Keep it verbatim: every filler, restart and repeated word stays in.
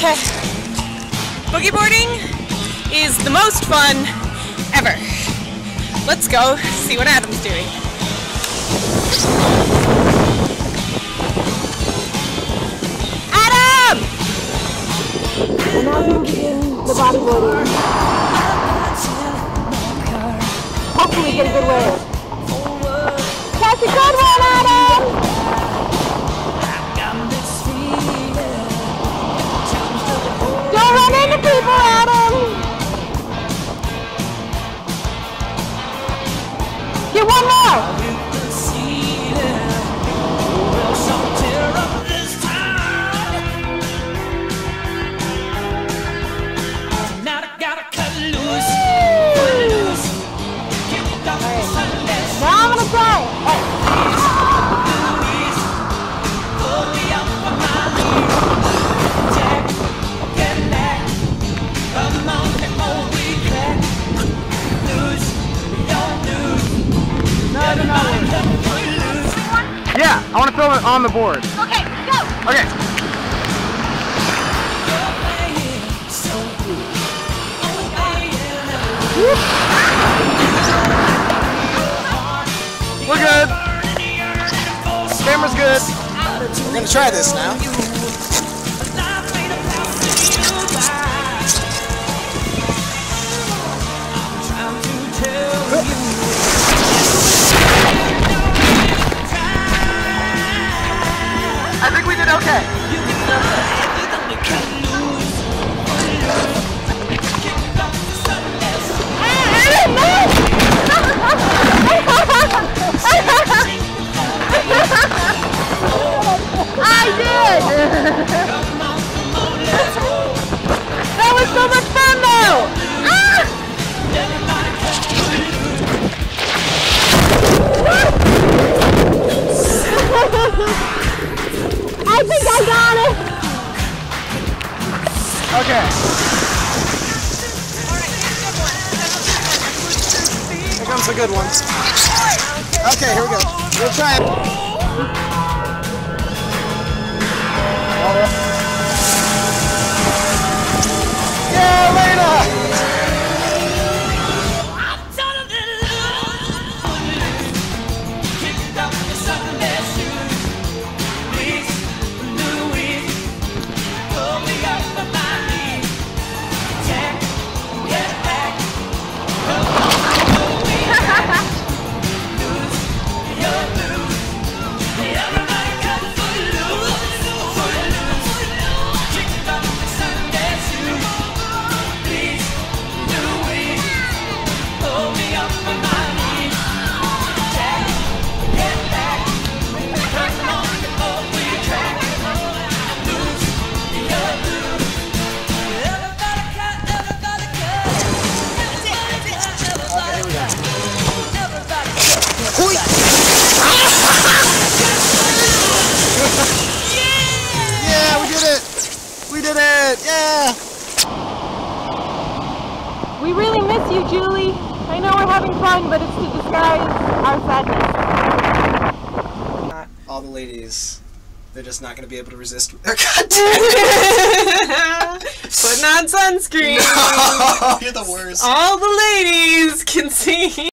Okay. Boogie boarding is the most fun ever. Let's go see what Adam's doing. Adam! And now we'll begin the bodyboarding. Hopefully get a good wave. Catch a good one, Adam! Don't run into people, Adam! Get one more! Now I'm gonna try. Yeah, I want to film it on the board. Okay, go. Okay. We're good. Camera's good. We're gonna try this now. I think we did okay. I did! That was so much fun though! Ah! I think I got it! Okay. Here comes the good one. Okay, here we go. We'll try it. Yeah, Elena! Yeah, we did it! We did it! Yeah! We really miss you, Julie. I know we're having fun, but it's to disguise our sadness. All the ladies, they're just not going to be able to resist their content. Putting on sunscreen. No, you're the worst. All the ladies can see.